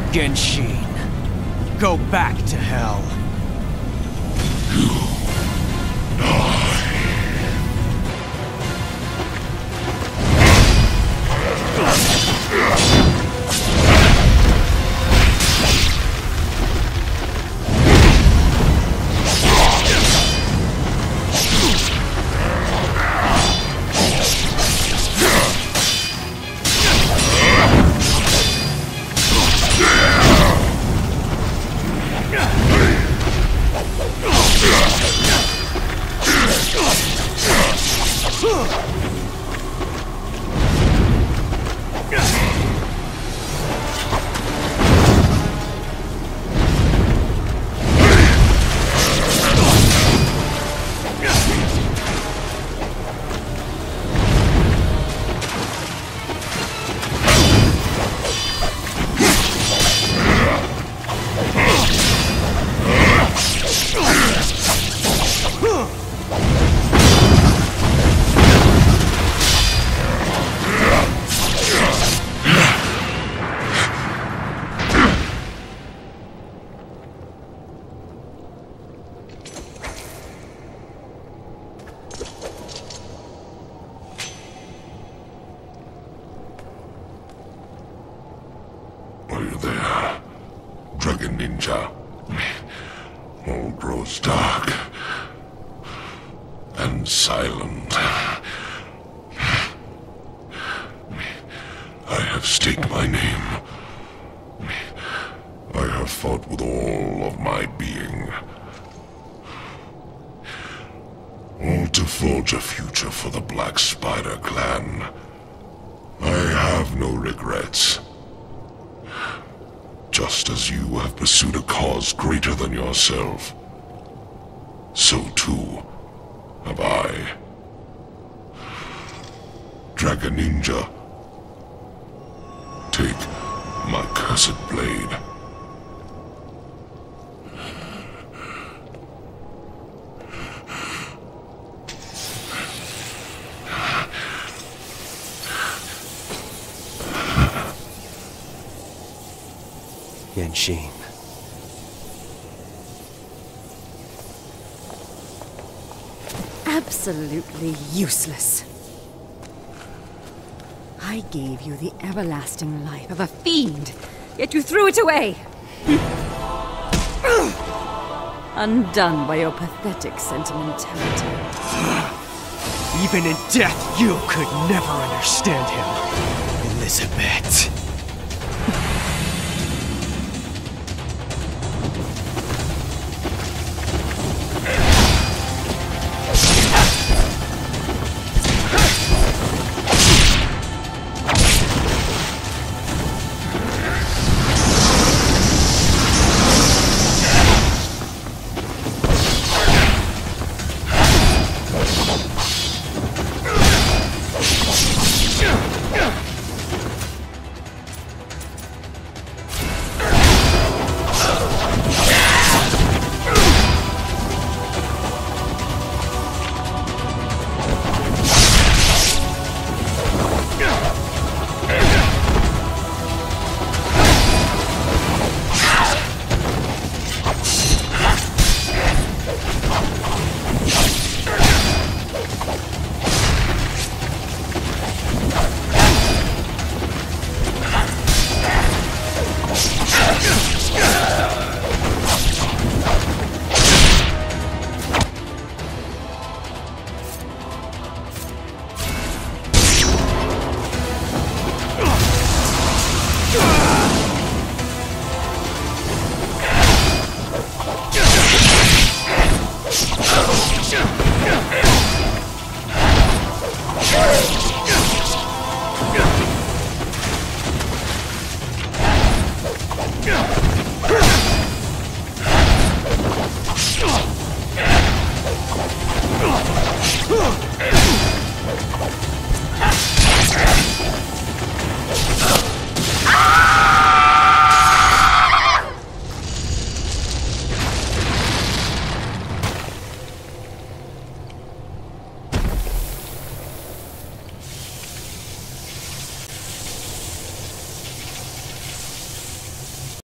Genshin, go back to hell. Are you there, Dragon Ninja? All grows dark and silent. I have staked my name. I have fought with all of my being. All to forge a future for the Black Spider clan. I have no regrets. Just as you have pursued a cause greater than yourself, so too have I. Dragon Ninja, take my cursed blade. Genshin. Absolutely useless. I gave you the everlasting life of a fiend, yet you threw it away. Undone by your pathetic sentimentality. Even in death, you could never understand him, Elizabeth.